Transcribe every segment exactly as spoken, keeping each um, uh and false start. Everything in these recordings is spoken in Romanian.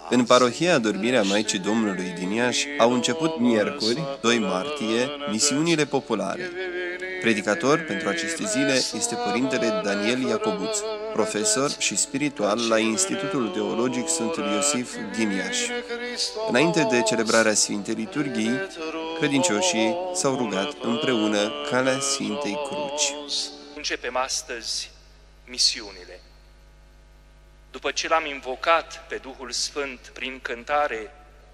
În parohia Adormirea Maicii Domnului din Iași au început miercuri, doi martie, misiunile populare. Predicator pentru aceste zile este Părintele Daniel Iacobuț, profesor și spiritual la Institutul Teologic Sfântul Iosif din Iași. Înainte de celebrarea Sfintei Liturghii, credincioșii s-au rugat împreună calea Sfintei Cruci. Începem astăzi misiunile. După ce l-am invocat pe Duhul Sfânt prin cântare,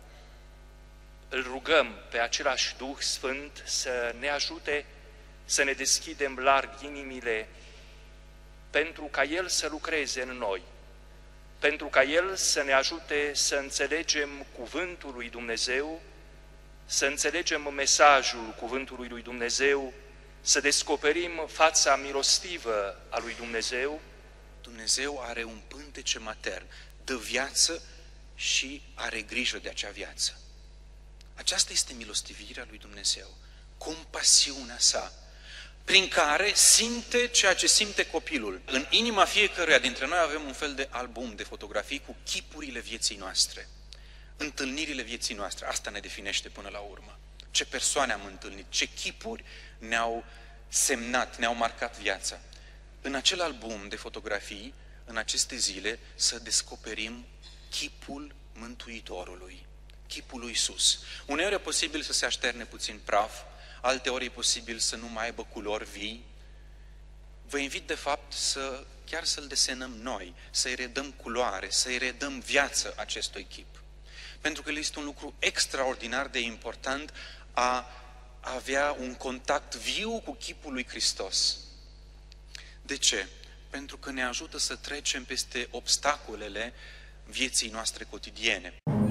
îl rugăm pe același Duh Sfânt să ne ajute să ne deschidem larg inimile pentru ca El să lucreze în noi, pentru ca El să ne ajute să înțelegem Cuvântul lui Dumnezeu, să înțelegem mesajul Cuvântului lui Dumnezeu, să descoperim fața milostivă a lui Dumnezeu. Dumnezeu are un pântece matern, dă viață și are grijă de acea viață. Aceasta este milostivirea lui Dumnezeu, compasiunea sa, prin care simte ceea ce simte copilul. În inima fiecăruia dintre noi avem un fel de album de fotografii cu chipurile vieții noastre, întâlnirile vieții noastre. Asta ne definește până la urmă. Ce persoane am întâlnit, ce chipuri ne-au semnat, ne-au marcat viața. În acel album de fotografii, în aceste zile, să descoperim chipul Mântuitorului, chipul lui Iisus. Uneori e posibil să se așterne puțin praf, alteori e posibil să nu mai aibă culori vii. Vă invit de fapt să chiar să-l desenăm noi, să-i redăm culoare, să-i redăm viață acestui chip. Pentru că este un lucru extraordinar de important a avea un contact viu cu chipul lui Hristos. De ce? Pentru că ne ajută să trecem peste obstacolele vieții noastre cotidiene.